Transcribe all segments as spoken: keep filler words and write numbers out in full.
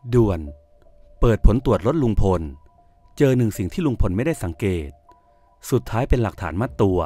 ด่วนเปิดผลตรวจรถลุงพลเจอหนึ่งสิ่งที่ลุงพลไม่ได้สังเกตสุดท้ายเป็นหลักฐานมัดตัว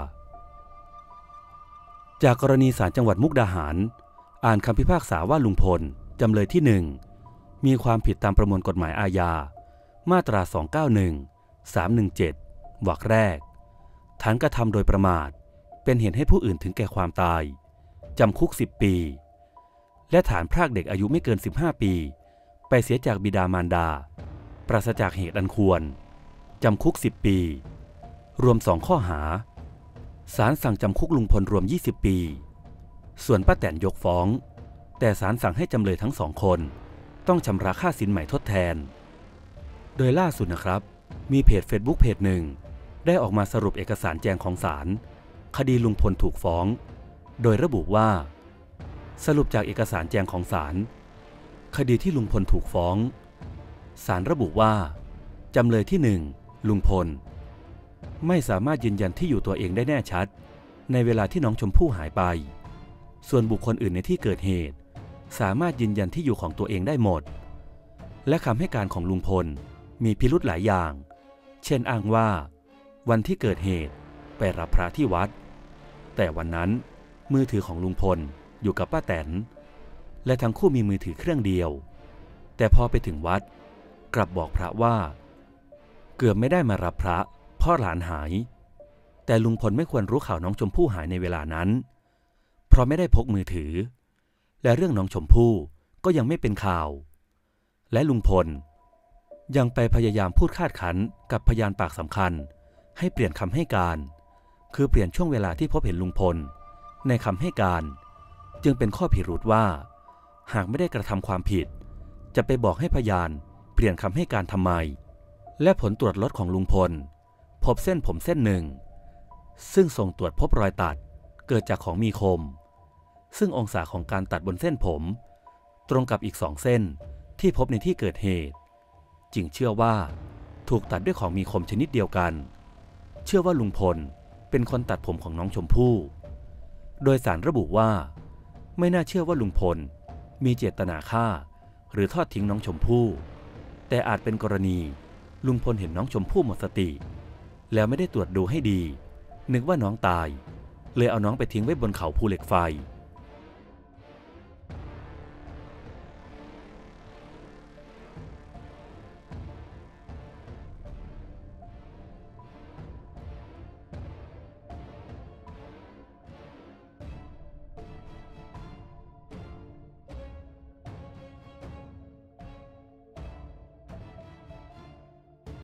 จากกรณีศาลจังหวัดมุกดาหารอ่านคำพิพากษาว่าลุงพลจำเลยที่หนึ่งมีความผิดตามประมวลกฎหมายอาญามาตราสองเก้าหนึ่ง สามหนึ่งเจ็ดวรรคแรกฐานกระทำโดยประมาทเป็นเหตุให้ผู้อื่นถึงแก่ความตายจำคุกสิบปีและฐานพรากเด็กอายุไม่เกินสิบห้าปีไปเสียจากบิดามารดาปราศจากเหตุอันควรจำคุกสิบปีรวมสองข้อหาศาลสั่งจำคุกลุงพลรวมยี่สิบปีส่วนป้าแตนยกฟ้องแต่ศาลสั่งให้จำเลยทั้งสองคนต้องชำระค่าสินใหม่ทดแทนโดยล่าสุดนะครับมีเพจ Facebook เพจหนึ่งได้ออกมาสรุปเอกสารแจงของศาลคดีลุงพลถูกฟ้องโดยระบุว่าสรุปจากเอกสารแจงของศาลคดีที่ลุงพลถูกฟ้องศาลระบุว่าจำเลยที่หนึ่งลุงพลไม่สามารถยืนยันที่อยู่ตัวเองได้แน่ชัดในเวลาที่น้องชมพู่หายไปส่วนบุคคลอื่นในที่เกิดเหตุสามารถยืนยันที่อยู่ของตัวเองได้หมดและคำให้การของลุงพลมีพิรุธหลายอย่างเช่นอ้างว่าวันที่เกิดเหตุไปรับพระที่วัดแต่วันนั้นมือถือของลุงพลอยู่กับป้าแตนและทั้งคู่มีมือถือเครื่องเดียวแต่พอไปถึงวัดกลับบอกพระว่าเกือบไม่ได้มารับพระเพราะหลานหายแต่ลุงพลไม่ควรรู้ข่าวน้องชมพู่หายในเวลานั้นเพราะไม่ได้พกมือถือและเรื่องน้องชมพู่ก็ยังไม่เป็นข่าวและลุงพลยังไปพยายามพูดคาดคั้นกับพยานปากสำคัญให้เปลี่ยนคำให้การคือเปลี่ยนช่วงเวลาที่พบเห็นลุงพลในคำให้การจึงเป็นข้อพิรุธว่าหากไม่ได้กระทำความผิดจะไปบอกให้พยานเปลี่ยนคำให้การทำไมและผลตรวจรถของลุงพลพบเส้นผมเส้นหนึ่งซึ่งส่งตรวจพบรอยตัดเกิดจากของมีคมซึ่งองศาของการตัดบนเส้นผมตรงกับอีกสองเส้นที่พบในที่เกิดเหตุจึงเชื่อว่าถูกตัดด้วยของมีคมชนิดเดียวกันเชื่อว่าลุงพลเป็นคนตัดผมของน้องชมพู่โดยศาลระบุว่าไม่น่าเชื่อว่าลุงพลมีเจตนาฆ่าหรือทอดทิ้งน้องชมพู่แต่อาจเป็นกรณีลุงพลเห็นน้องชมพู่หมดสติแล้วไม่ได้ตรวจดูให้ดีนึกว่าน้องตายเลยเอาน้องไปทิ้งไว้บนเขาภูเหล็กไฟ